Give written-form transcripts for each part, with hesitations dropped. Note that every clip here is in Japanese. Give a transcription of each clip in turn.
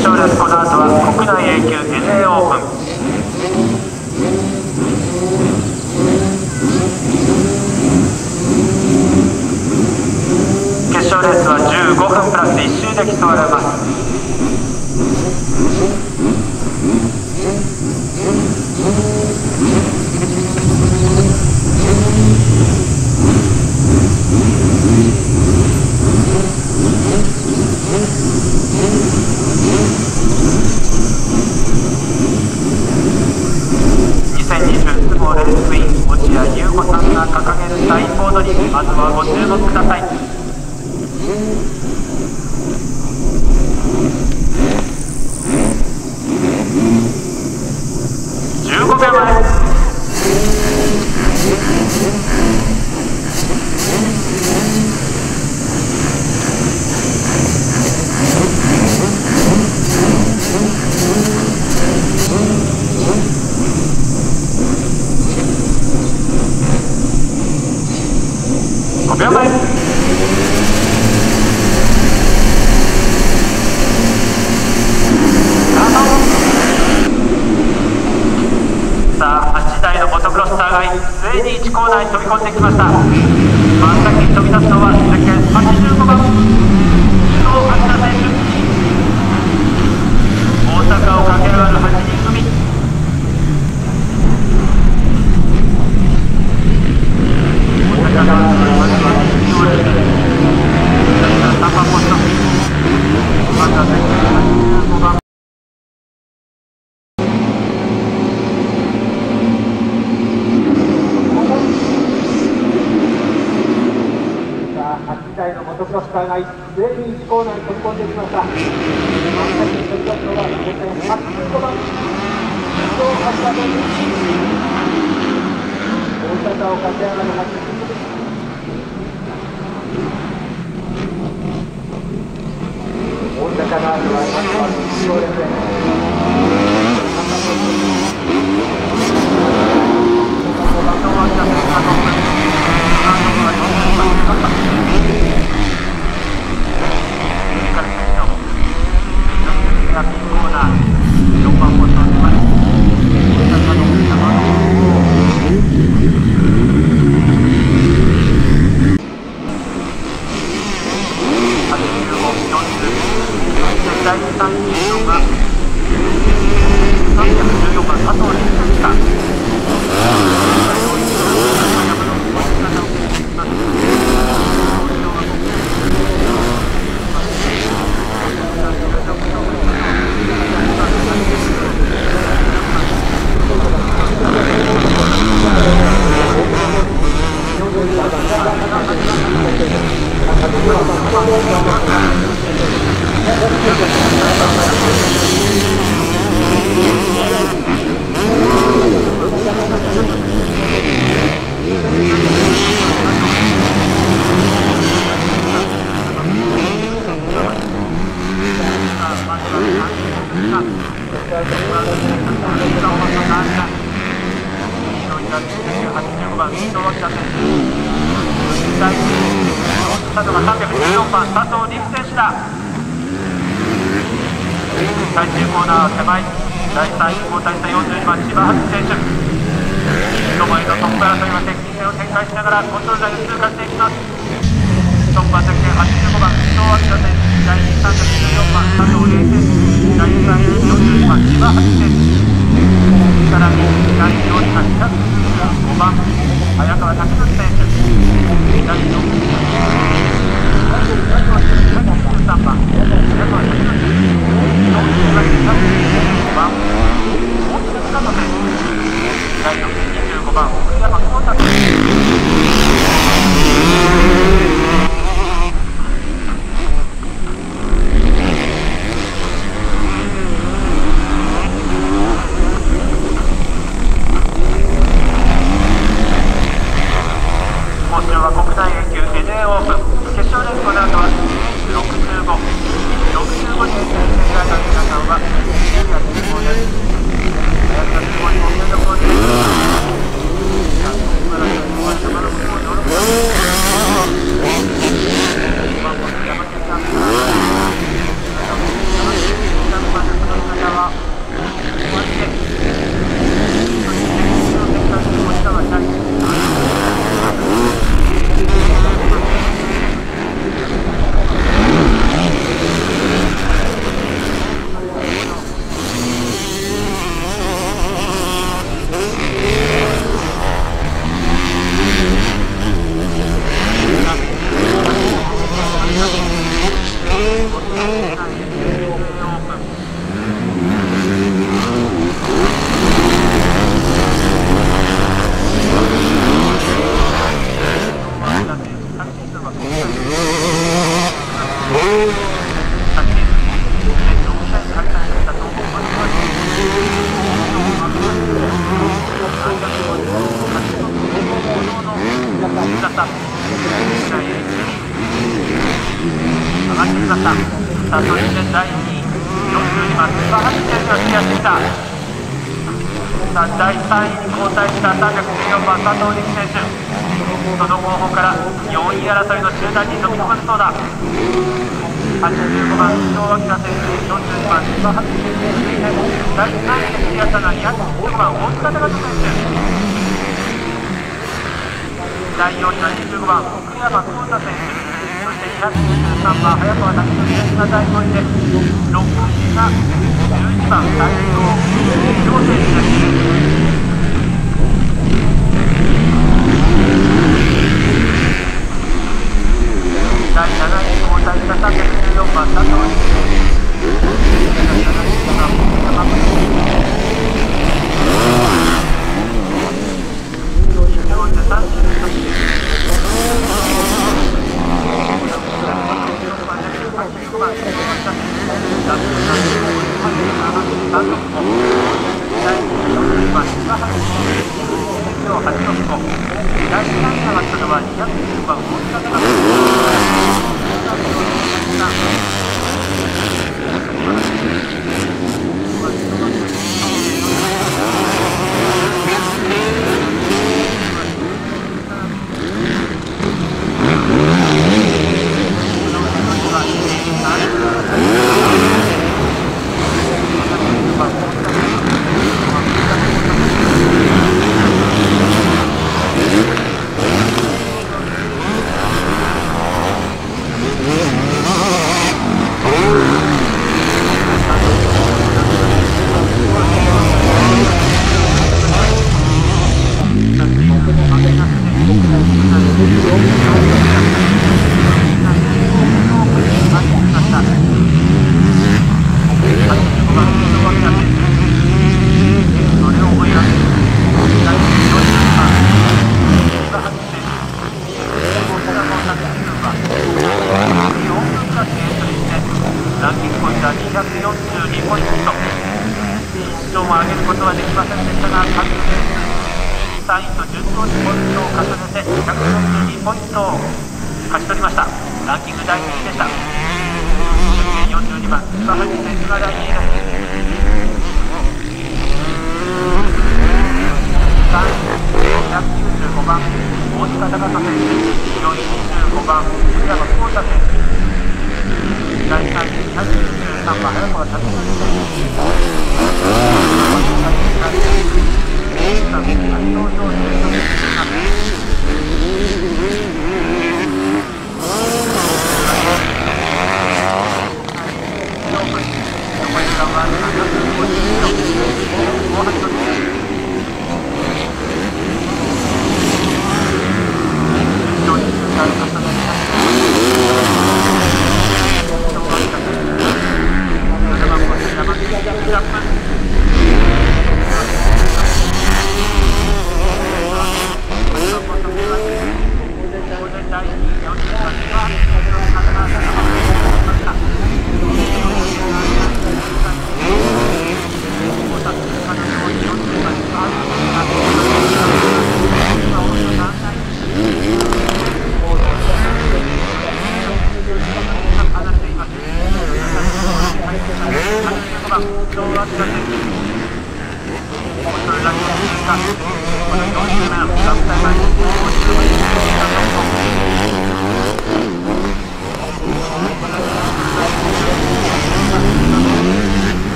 決勝です。この後は国内 A 級 NA オープン。決勝レースは15分プラス1周で競われます。2020相撲レースクイーン落合優子さんが掲げるサインボードにまずはご注目ください。15秒前。5秒前。さあ8台のモトクロスターがついに1コーナーに飛び込んできました。真ん先に飛び出すのはゼッケン85番伊藤明選手。大阪を駆け上がる8人組。大阪がまずは2勝利3番ポスト。まずはゼッケン85番。8台のモトクロスターがついに1コーナーに飛び込んできました。真ん先に飛び出すのはゼッケン85番伊藤明選手。大阪を駆け上がる8人組。大阪がまずは1勝です第3球場が314番佐藤陸でした。85番伊藤明選手。佐藤が314番佐藤陸選手だ。最終コーナーは手前。第3位交代した42番千葉春選手。人前のトップ争いは接近戦を展開しながらコントロール台を通過していきます。トップはゼッケン85番伊藤明選手。第2位314番佐藤玲選手。第3位42番千葉春選手。さらに第4位が295番早川拓司選手。第4位13番早川拓司選手。4番大塚塚野選手。第4位25番奥山浩太選手。今週は国内 A 級第2位42番千葉発選手がクリアしてきた。さあ第3位に交代した314番佐藤力選手、その後方から4位争いの集団に飲み込まれそうだ。85番伊藤明選手、42番千葉発選手、第3位でクリアしたのは215番大塚隆人選手、第4位は25番奥山浩太選手、そして223番早川拓人選手が第5位で、6位が11番斉藤亮選手です。第7位に交代した314番佐藤力選手、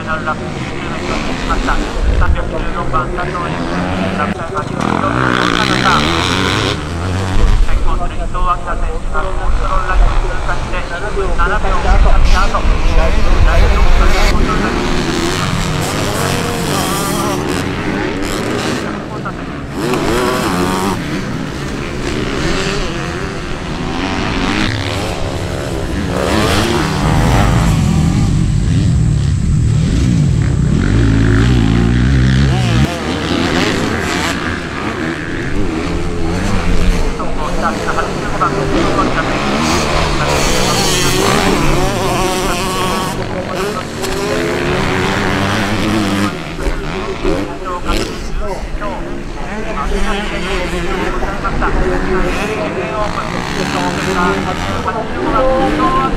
ァイナルラップ90名としました。314番佐藤由紀、落車が9秒でした。先行する伊藤明選手がコントロールラインを通過して1分7秒を経過した後、第4区間でコントロールラインを通過します。85番